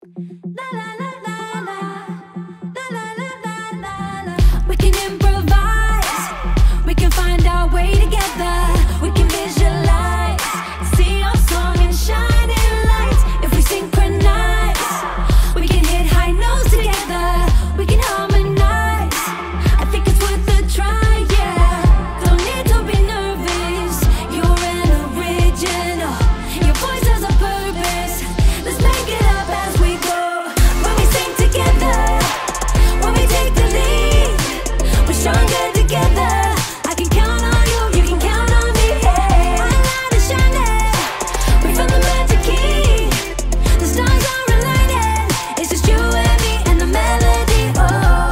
We can improvise, we can find our way together. We can visualize, see our song in shining lights. If we synchronize, we can hit high notes together. We can harmonize, I think it's worth a try, yeah. Don't need to be nervous, you're an original. Your voice has a purpose, let's make it up as we go. When we sing together, when we take the lead, we're stronger together. I can count on you, you can count on me, hey. Our light is shining, we found the magic key. The stars are aligning, it's just you and me and the melody, oh.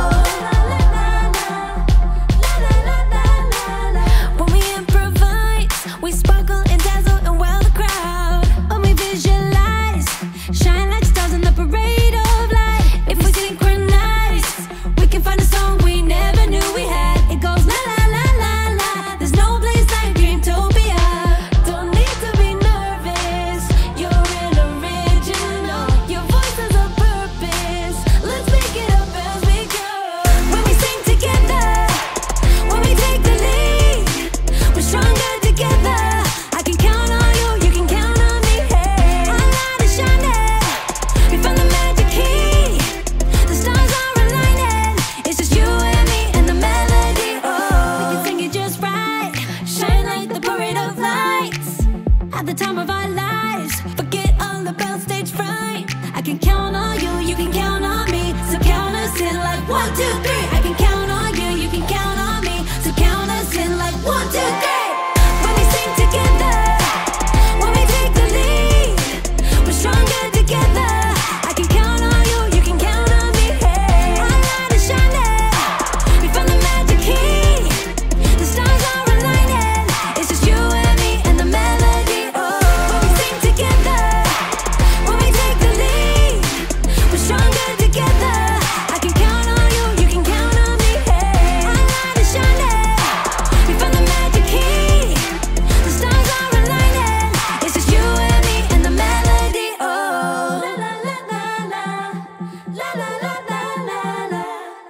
When we improvise, we sparkle and dazzle and wow the crowd. When we visualize, shine like stars in the parade of light. If we synchronize, we can find a song we never knew we had. It goes la la la la la. There's no place like Dreamtopia. Don't need to be nervous, you're an original. Your voice has a purpose, let's make it up as we go. When we sing together, when we take the lead, we're stronger together. I can count on you, you can count on me, hey. Our light is shining, we found the magic key. The stars are aligning, it's just you and me and the melody, oh. We can sing it just right, shine like the parade of lights. At the time of our lives, forget all about stage fright. I can count on you, you can count on me. So count us in like 1, 2, 3. I can count on you, you can count on me. So count us in like 1, 2, 3. When we sing together, when we take the lead, we're stronger together. I can count on you, you can count on me, hey. Our light is shining, we found the magic key. The stars are aligning, it's just you and me and the melody, oh. When we sing together, when we take the lead, we're stronger together. I can count on you, you can count on me, hey. Our light is shining, we found the magic key. The stars are aligning, it's just you and me and the melody, oh. La la la la la, la la la la la la.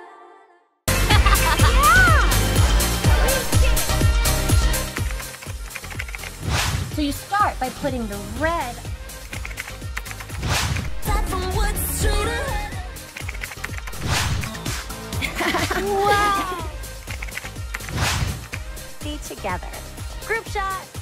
So you start by putting the red. Wow! Be together. Group shot.